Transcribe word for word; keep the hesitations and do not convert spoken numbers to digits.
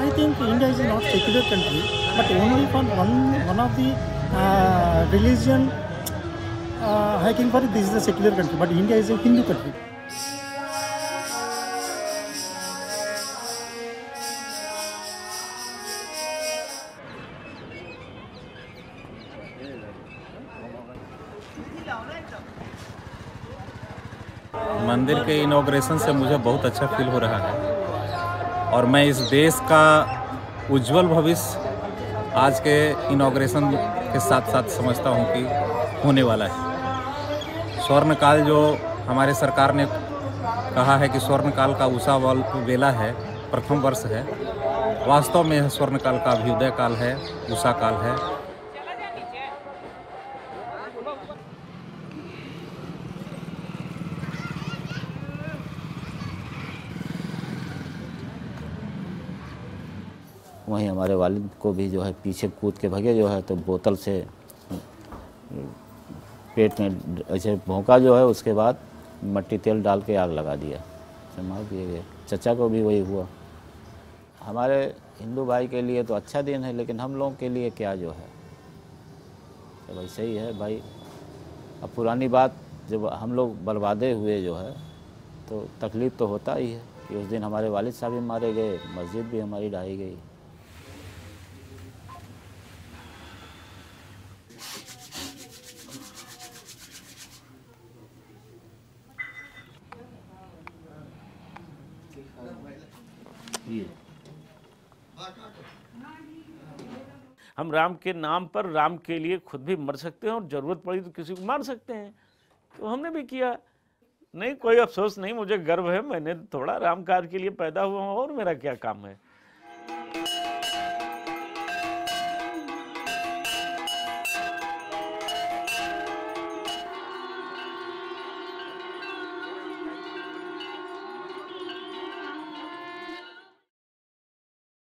I think India is not secular country, but only for one one of the uh, religion uh, hiking for this is a secular country, but India is a Hindu country. मंदिर के inauguration से मुझे बहुत अच्छा feel हो रहा है और मैं इस देश का उज्जवल भविष्य आज के इनॉग्रेशन के साथ साथ समझता हूं कि होने वाला है। स्वर्णकाल जो हमारे सरकार ने कहा है कि स्वर्णकाल का उषा वेला है, प्रथम वर्ष है, वास्तव में यह स्वर्णकाल का अभ्युदय काल है, उषा काल है। वहीं हमारे वालिद को भी जो है पीछे कूद के भगे जो है, तो बोतल से पेट में ऐसे भोंका जो है, उसके बाद मट्टी तेल डाल के आग लगा दिया, मार दिए गए। चचा को भी वही हुआ। हमारे हिंदू भाई के लिए तो अच्छा दिन है, लेकिन हम लोगों के लिए क्या जो है, तो भाई सही है भाई। अब पुरानी बात, जब हम लोग बर्बादे हुए जो है, तो तकलीफ़ तो होता ही है कि उस दिन हमारे वालिद साहब भी मारे गए, मस्जिद भी हमारी ढाई गई। हम राम के नाम पर, राम के लिए खुद भी मर सकते हैं और ज़रूरत पड़ी तो किसी को मार सकते हैं, तो हमने भी किया। नहीं, कोई अफसोस नहीं, मुझे गर्व है, मैंने थोड़ा राम कार्य के लिए पैदा हुआ हूँ और मेरा क्या काम है।